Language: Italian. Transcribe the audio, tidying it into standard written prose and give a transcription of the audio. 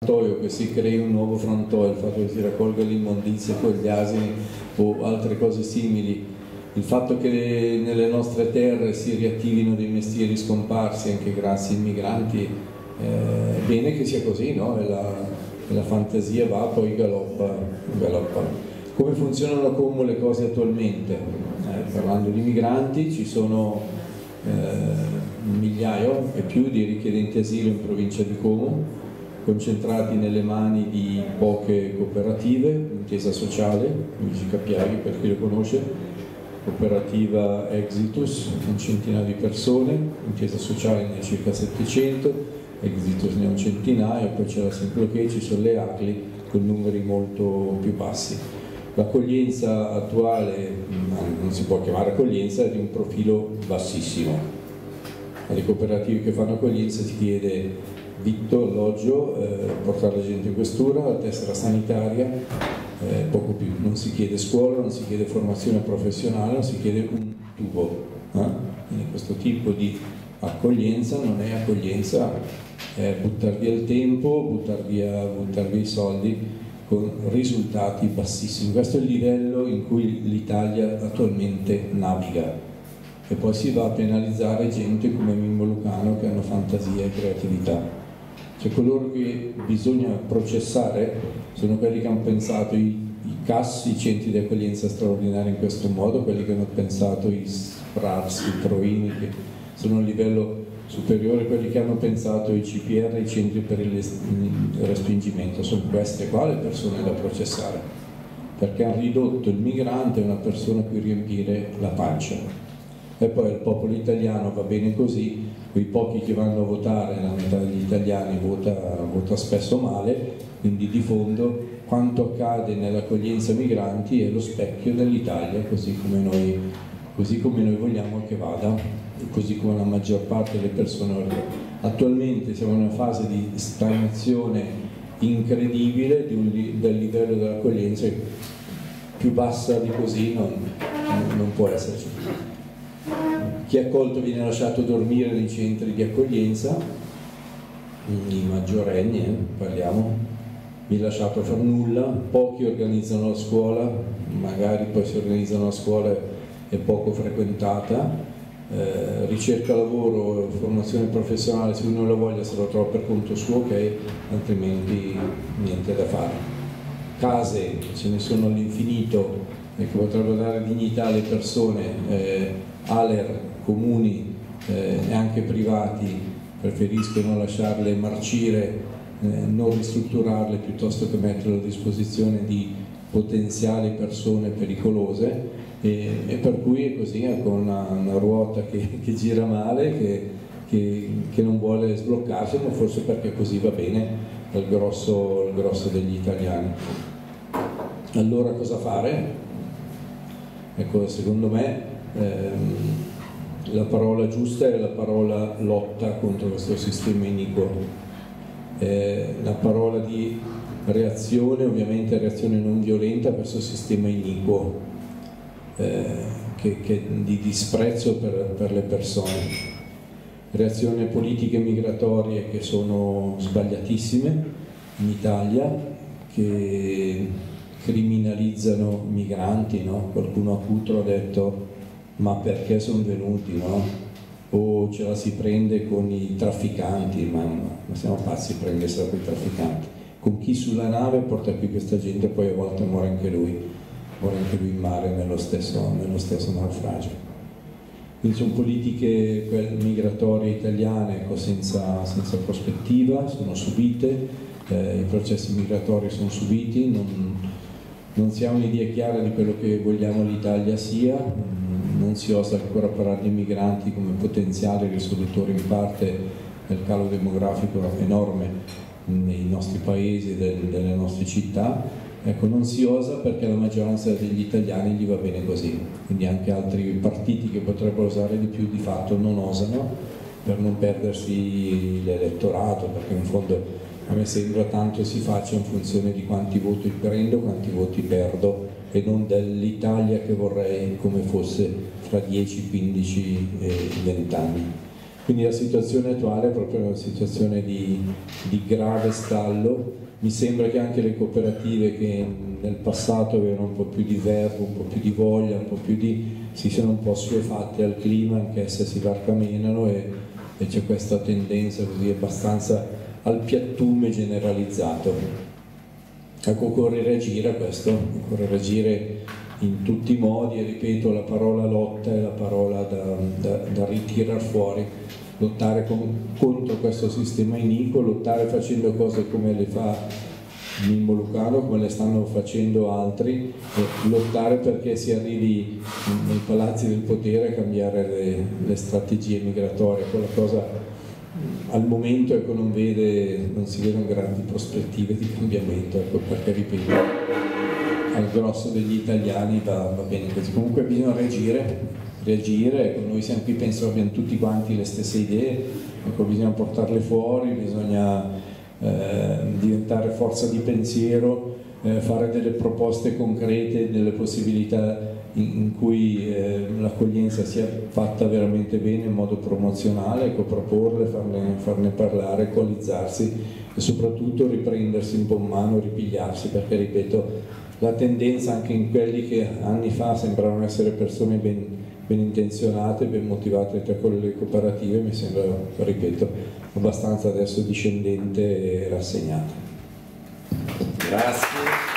che si crei un nuovo frantoio, il fatto che si raccolga l'immondizia con gli asini o altre cose simili, il fatto che nelle nostre terre si riattivino dei mestieri scomparsi anche grazie ai migranti, è bene che sia così, no? E la fantasia va, poi galoppa. Come funzionano a Como le cose attualmente? Parlando di migranti, ci sono un migliaio e più di richiedenti asilo in provincia di Como, concentrati nelle mani di poche cooperative, Intesa Sociale, Luigi Cappiaghi per chi lo conosce, cooperativa Exitus, un centinaio di persone, Intesa Sociale ne ha circa 700, Exitus ne ha un centinaio, poi c'è la Simploché, ci sono le ACLI con numeri molto più bassi. L'accoglienza attuale, non si può chiamare accoglienza, è di un profilo bassissimo. Alle cooperative che fanno accoglienza si chiede vitto, alloggio, portare la gente in questura, la tessera sanitaria, poco più. Non si chiede scuola, non si chiede formazione professionale, non si chiede un tubo. Quindi questo tipo di accoglienza non è accoglienza, è buttare via il tempo, buttare via i soldi con risultati bassissimi. Questo è il livello in cui l'Italia attualmente naviga. E poi si va a penalizzare gente come Mimmo Lucano che hanno fantasia e creatività. Cioè coloro che bisogna processare sono quelli che hanno pensato i CAS, i centri di accoglienza straordinaria in questo modo, quelli che hanno pensato i SPRARS, i TROINI, che sono a un livello superiore, quelli che hanno pensato i CPR, i centri per il respingimento. Sono queste qua le persone da processare, perché hanno ridotto il migrante a una persona a cui riempire la pancia. E poi il popolo italiano va bene così, quei pochi che vanno a votare, la metà degli italiani vota spesso male, quindi di fondo quanto accade nell'accoglienza migranti è lo specchio dell'Italia così come noi vogliamo che vada, così come la maggior parte delle persone. Attualmente siamo in una fase di stagnazione incredibile del livello dell'accoglienza, più bassa di così non può esserci. Chi è accolto viene lasciato dormire nei centri di accoglienza, i maggiorenni, parliamo, viene lasciato far nulla, pochi organizzano la scuola, magari poi si organizzano la scuola è poco frequentata, ricerca lavoro, formazione professionale, se uno la voglia se lo trova per conto suo, ok, altrimenti niente da fare. Case ce ne sono all'infinito che potrebbero dare dignità alle persone, ALER, comuni e anche privati preferiscono lasciarle marcire, non ristrutturarle piuttosto che metterle a disposizione di potenziali persone pericolose, e per cui è così, con una ruota che gira male, che non vuole sbloccarsi, ma forse perché così va bene al grosso degli italiani. Allora cosa fare? Ecco, secondo me la parola giusta è la parola lotta contro questo sistema iniquo. La parola di reazione, ovviamente reazione non violenta verso il sistema iniquo, di disprezzo per le persone. Reazioni politiche migratorie che sono sbagliatissime in Italia, che criminalizzano migranti, no? Qualcuno a Cutro ha detto ma perché sono venuti, no? O ce la si prende con i trafficanti, ma siamo pazzi a prendersela con i trafficanti. Con chi sulla nave porta qui questa gente, poi a volte muore anche lui in mare nello stesso naufragio. Quindi sono politiche migratorie italiane, ecco, senza prospettiva, sono subite, i processi migratori sono subiti, non si ha un'idea chiara di quello che vogliamo l'Italia sia, non si osa ancora parlare di migranti come potenziali risolutori in parte del calo demografico enorme nei nostri paesi e delle nostre città. Ecco, non si osa perché la maggioranza degli italiani gli va bene così, quindi anche altri partiti che potrebbero osare di più di fatto non osano per non perdersi l'elettorato, perché in fondo a me sembra tanto si faccia in funzione di quanti voti prendo, quanti voti perdo, e non dell'Italia che vorrei come fosse fra 10, 15 e 20 anni. Quindi la situazione attuale è proprio una situazione di grave stallo. Mi sembra che anche le cooperative che nel passato avevano un po' più di verbo, un po' più di voglia, un po' più si sono un po' assuefatte al clima, anch'esse si barcamenano e c'è questa tendenza così abbastanza al piattume generalizzato. Ecco, occorre reagire a questo, occorre reagire in tutti i modi, e ripeto, la parola lotta è la parola da ritirare fuori, lottare contro questo sistema iniquo, lottare facendo cose come le fa Mimmo Lucano, come le stanno facendo altri, e lottare perché si arrivi nei palazzi del potere a cambiare le strategie migratorie. Quella cosa al momento, ecco, non si vedono grandi prospettive di cambiamento, ecco, perché ripeto, al grosso degli italiani va bene così. Comunque bisogna reagire, ecco, noi siamo qui, penso abbiamo tutti quanti le stesse idee, ecco, bisogna portarle fuori, bisogna diventare forza di pensiero, fare delle proposte concrete, delle possibilità in cui l'accoglienza sia fatta veramente bene in modo promozionale, ecco, proporle, farne parlare, coalizzarsi e soprattutto riprendersi un po' in mano, ripigliarsi, perché ripeto, la tendenza anche in quelli che anni fa sembravano essere persone ben intenzionate, ben motivate con le cooperative, mi sembra, ripeto, abbastanza adesso discendente e rassegnata. Grazie.